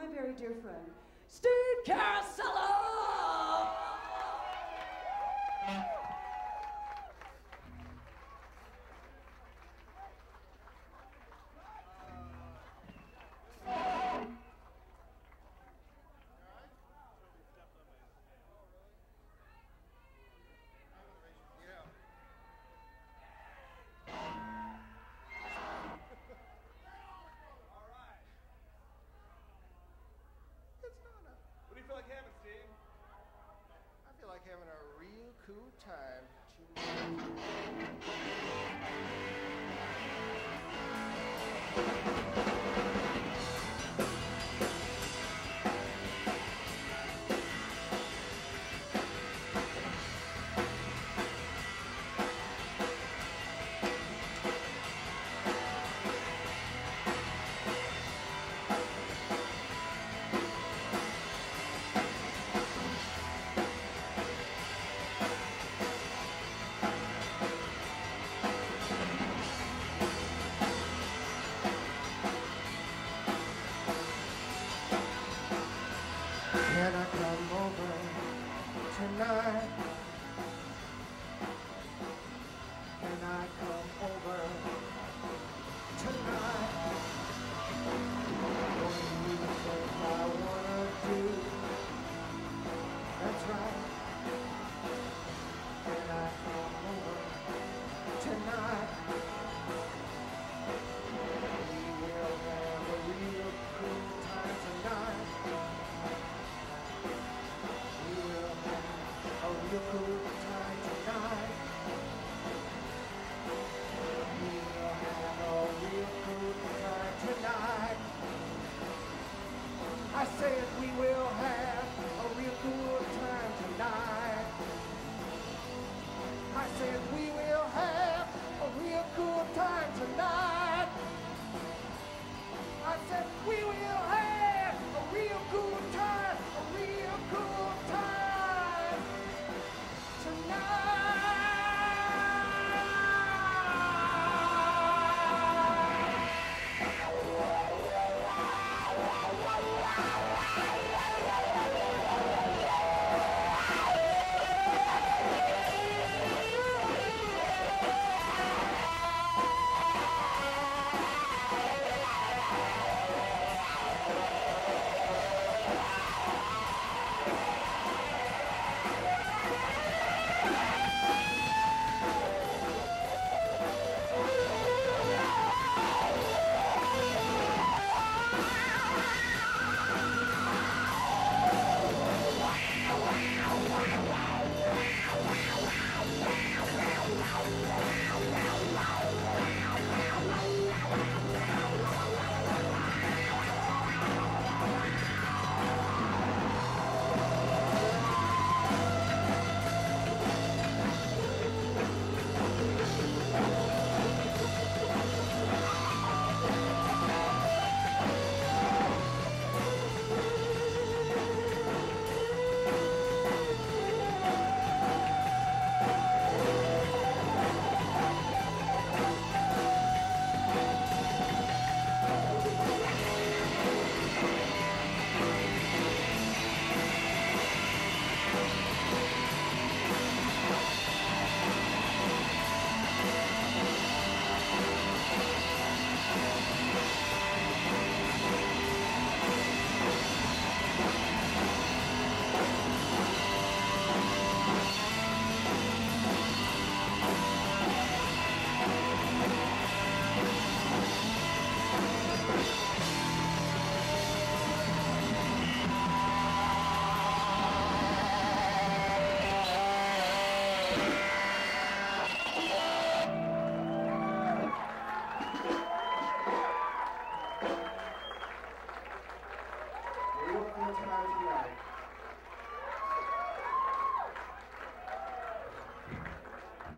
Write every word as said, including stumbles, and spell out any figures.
very dear friend, Steve Carosello! Having a real cool time. Can I come over tonight? Can I come over tonight? What do you think I wanna do? That's right. Can I come over tonight? We will have a real cool time tonight. A real cool time tonight. We will have a real cool time tonight. I said we will have a real cool time tonight. I said we will have a real cool time tonight. I said we will have a real cool time, a real cool time tonight. Real cool time tonight.